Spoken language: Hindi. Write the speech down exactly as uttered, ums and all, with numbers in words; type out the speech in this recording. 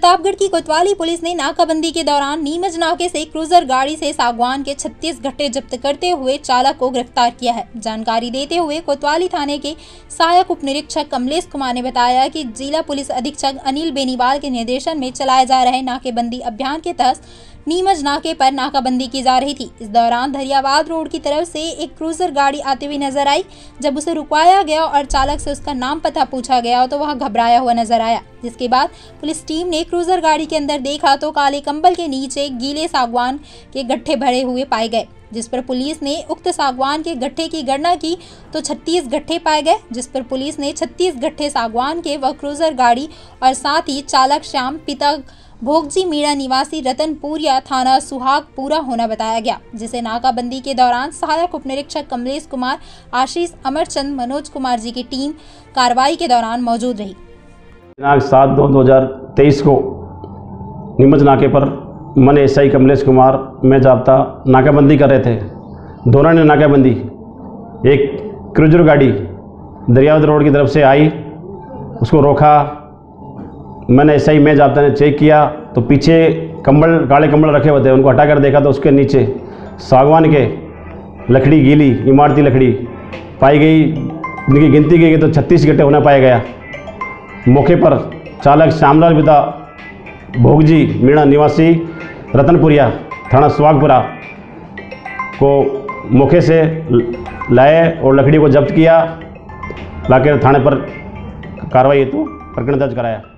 प्रतापगढ़ की कोतवाली पुलिस ने नाकाबंदी के दौरान नीमच नाके से क्रूजर गाड़ी से सागवान के छत्तीस गट्टे जब्त करते हुए चालक को गिरफ्तार किया है। जानकारी देते हुए कोतवाली थाने के सहायक उप निरीक्षक कमलेश कुमार ने बताया कि जिला पुलिस अधीक्षक अनिल बेनीवाल के निर्देशन में चलाए जा रहे नाकेबंदी अभियान के तहत नीमच नाके पर नाकाबंदी की जा रही थी। इस दौरान धरियावाद रोड की तरफ से एक क्रूजर गाड़ी आते हुए नजर आई। जब उसे रुकवाया गया और चालक से उसका नाम पता पूछा गया तो वह घबराया हुआ नजर आया, जिसके बाद पुलिस टीम ने क्रूजर गाड़ी के अंदर देखा तो काले कंबल के नीचे गीले सागवान के गट्ठे भरे हुए पाए गए, जिस पर पुलिस ने उक्त सागवान के गट्ठे की गणना की तो छत्तीस गट्ठे पाए गए, जिस पर पुलिस ने छत्तीस गट्ठे सागवान के व क्रूजर गाड़ी और साथ ही चालक श्याम पिता भोगजी मीणा निवासी रतनपुरिया थाना सुहागपुरा होना बताया गया, जिसे नाकाबंदी के दौरान सहायक उप निरीक्षक कमलेश कुमार, आशीष, अमरचंद, मनोज कुमार जी की टीम कार्रवाई के दौरान मौजूद रही। दिनांक सात दो दो हजार तेईस को नीमच नाके पर मन एस आई कमलेश कुमार में जाब्ता नाकाबंदी कर रहे थे। दोनों ने नाकाबंदी, एक क्रूजर गाड़ी दरियावद रोड की तरफ से आई, उसको रोका। मैंने एस आई में जाब्ता ने चेक किया तो पीछे कंबल, काले कंबल रखे हुए थे, उनको हटाकर देखा तो उसके नीचे सागवान के लकड़ी, गीली इमारती लकड़ी पाई गई। इनकी गिनती की गई तो छत्तीस गट्टे होना पाया गया। मौके पर चालक श्यामलाल पिता भोगजी मीणा निवासी रतनपुरिया थाना सुहागपुरा को मौके से लाए और लकड़ी को जब्त किया, लाकर थाने पर कार्रवाई हेतु प्रकरण दर्ज कराया।